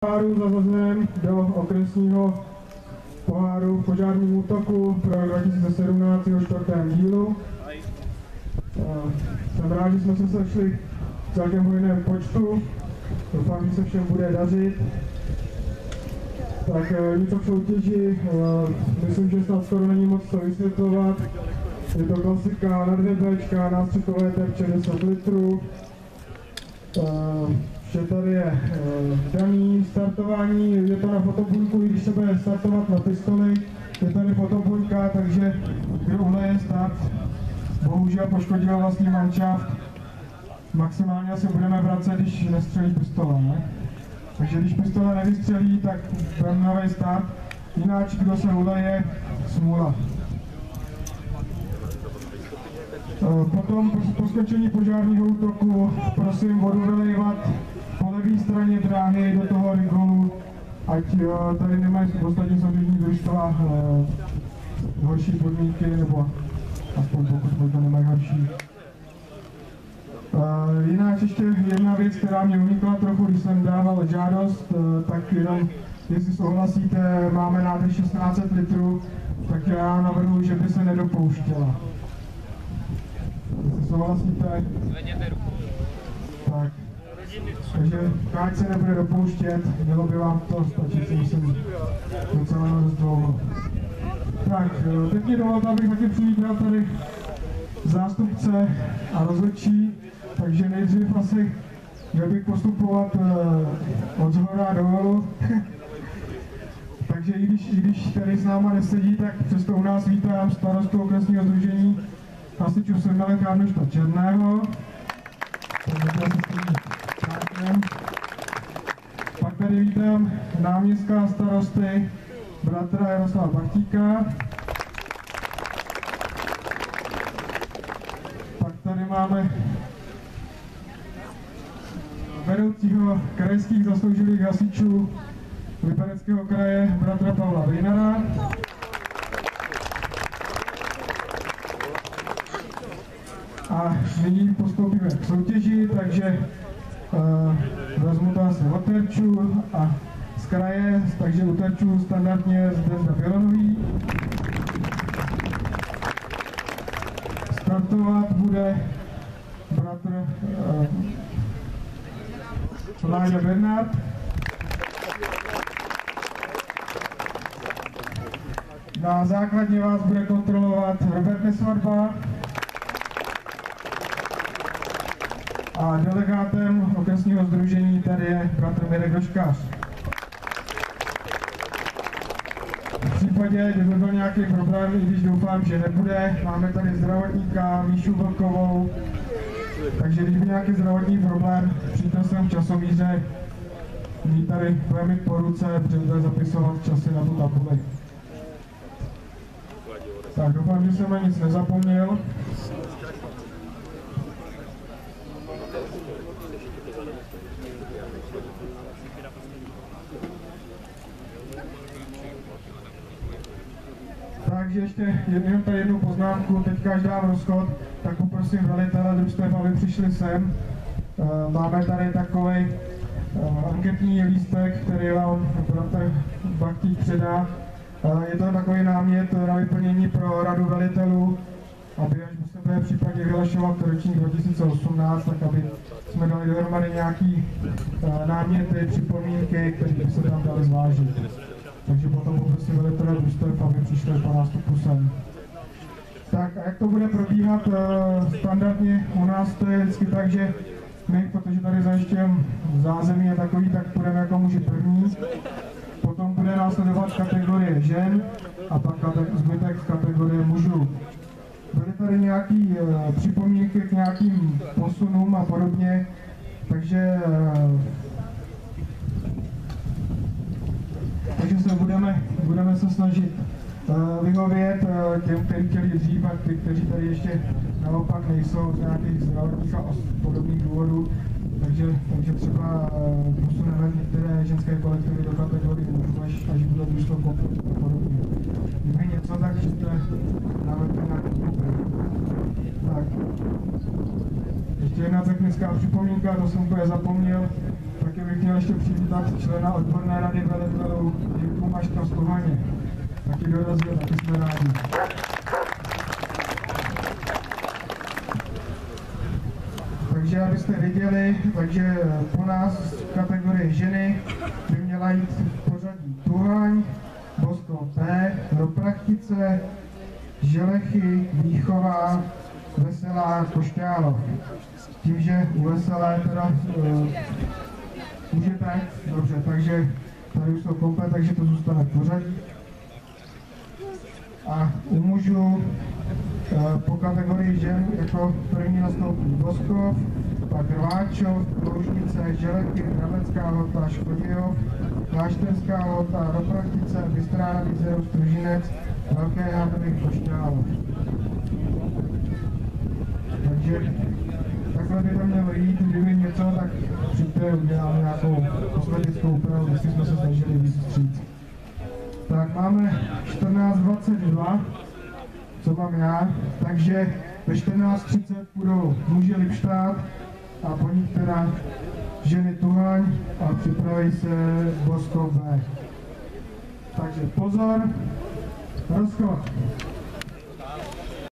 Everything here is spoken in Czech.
poháru zařazen do okresního poháru v požárním útoku pro 2017 v 4. dílu. Jsem rád, že jsme se sešli v celkem hojném počtu. Doufám, že se všem bude dařit. Tak něco v soutěži, myslím, že snad skoro není moc co vysvětlovat. Je to klasika na 2 Bčka, nástřikové terče 10 litrů. Vše tady je daný startování, je to na fotobunku, i když se bude startovat na pistoli. Je tady fotobunka, takže kdo uhleje start, bohužel poškodil vlastní manšaft. Maximálně asi budeme vracet, když nestřelí pistole, ne? Takže když pistole nevystřelí, tak budeme nový start. Jináč, kdo se uleje, smůla. Potom po skončení požárního útoku prosím vodu vylejvat po levé straně dráhy do toho rigolu, ať tady nemají ostatní soutěžní družstva horší podmínky, nebo aspoň pokud možná nemají horší. Jinak ještě jedna věc, která mě unikla trochu, když jsem dával žádost, tak jenom, jestli souhlasíte, máme nádrž 1600 litrů, tak já navrhuji, že by se nedopouštěla. Jestli souhlasíte? Tak. Takže káč se nebude dopouštět, mělo by vám to stačit, si myslím, docela dost dlouho. Tak, teď mi dovolte, abych taky přivítal tady zástupce a rozhodčí, takže nejdřív asi měl bych postupovat od zhora dolů. Takže i když tady s náma nesedí, tak přesto u nás vítám starostu okresního sdružení hasičů Semele Karnošta Černého. Pak tady vítám náměstka starosty bratra Jaroslava Bachtíka. Pak tady máme vedoucího krajských zasloužilých hasičů Libereckého kraje bratra Pavla Vejnara. A nyní postoupíme k soutěži, takže vezmu to asi od terčů a z kraje, takže u terčů standardně Zdenda Bělonový. Startovat bude bratr Láďa Bernard. Na základně vás bude kontrolovat Robert Nesvadba. A delegátem okresního sdružení tady je bratr Mirek Doškář. V případě, kdyby byl nějaký problém, i když doufám, že nebude, máme tady zdravotníka Míšu Vlkovou, takže když by nějaký zdravotní problém, přijďte sem v časomíře, my tady budeme mít po ruce, budeme zapisovat časy na tu tabuli. Tak doufám, že jsem na nic nezapomněl. Takže ještě jenom tady jednu poznámku, teďka až dám rozchod, tak poprosím velitele družstev, aby přišli sem. Máme tady takový anketní lístek, který vám bratr Bachtík předá. Je to takový námět na vyplnění pro radu velitelů, aby až se bude případně vyhlašovat ročník 2018, tak aby jsme dali dohromady nějaký náměty, připomínky, které by se tam dali zvážit. Takže potom poprosím velitele družstev, aby přišli po nástupu sem. Tak a jak to bude probíhat standardně u nás, to je vždycky tak, že my, protože tady zajišťujeme zázemí je takový, tak půjdeme jako muži první. Potom bude následovat kategorie žen a pak zbytek kategorie mužů. Byly tady nějaké připomínky k nějakým posunům a podobně, takže se budeme se snažit vyhovět těm, kteří chtěli dřív a ty, kteří tady ještě naopak nejsou z nějakých zdravotních a podobných důvodů. Takže třeba posuneme některé ženské kolektivy do kategorie mužů, až bude družstvo a podobně. Kdyby něco, tak přijďte na webinar. Tak. Ještě jedna technická připomínka, to jsem úplně zapomněl. Taky bych bych měl ještě přivítat člena odborné rady velitelů Jirku Maška z Tohaně. Taky dorazil, taky jsme rádi. Takže abyste viděli, takže po nás v kategorii ženy by měla jít v pořadí Tuhaň, Boskov B, Roprachtice, Želechy, Výchová, Veselá, Košťálov. Tím, že u Veselé teda můžete, dobře, takže tady už jsou komplet, takže to zůstane v pořadí. A u mužů po kategorii žen jako první nastoupí Boskov, pak Rváčov, Loužnice, Želechy, Hradecká Lhota, Škodějov, Klášterská Lhota, Roprachtice, Bystrá nad Jizerou, Stružinec, Velké Hadovy, Košťálov. Takže takhle by to mělo jít, kdyby něco, tak přijďte, uděláme nějakou kosmetickou úpravu, jestli jsme se snažili víc vstříc. Tak máme 14:22, co mám já, takže ve 14:30 půjdou muži Lipštát a po nich teda ženy Tuhaň a připraví se Boskov B. Takže pozor, rozchod.